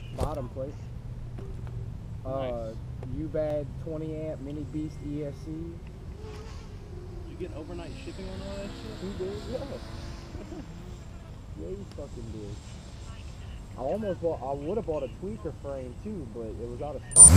Bottom place. Nice. U-Bad 20 amp Mini Beast ESC. Did you get overnight shipping on all that shit? He did, yeah. Yeah, he fucking did. I would have bought a tweaker frame too, but it was out of stock.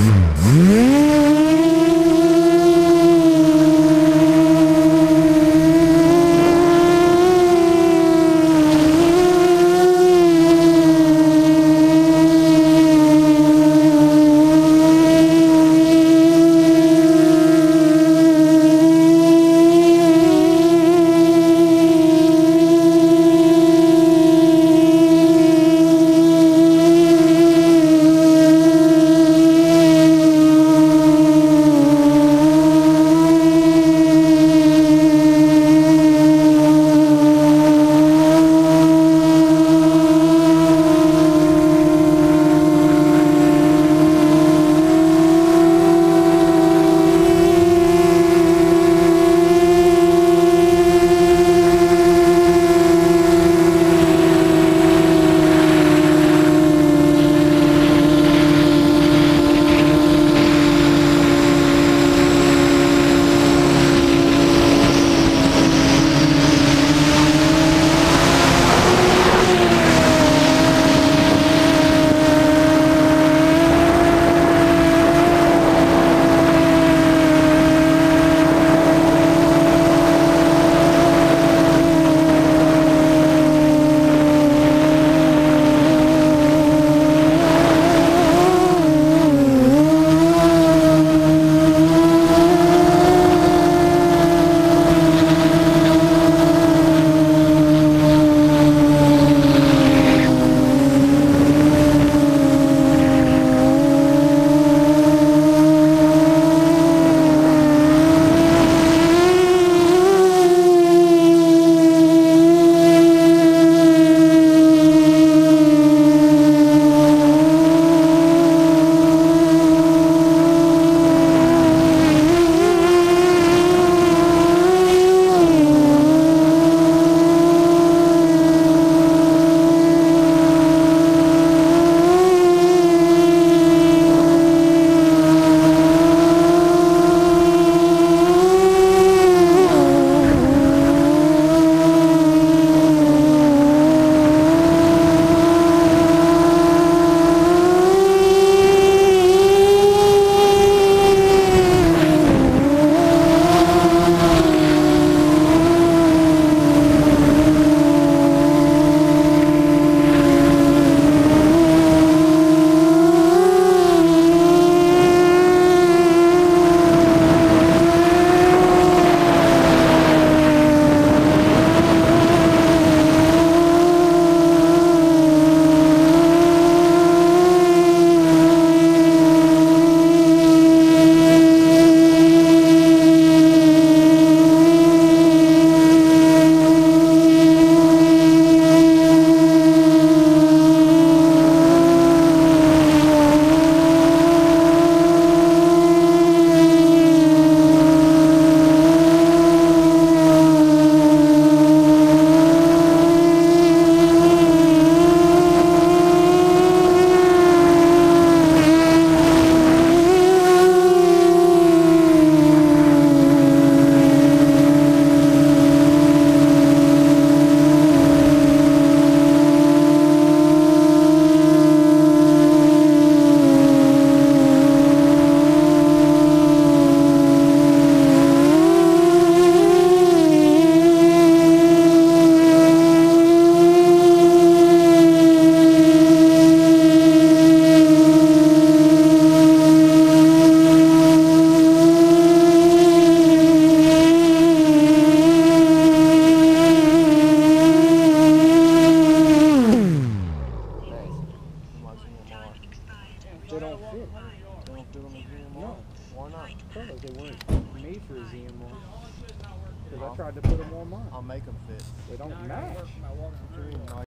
They don't fit. They don't fit on the ZMR? No. Why not? Because they weren't made for a ZMR. Because I tried to put them on mine. I'll make them fit. They don't match. What you mean?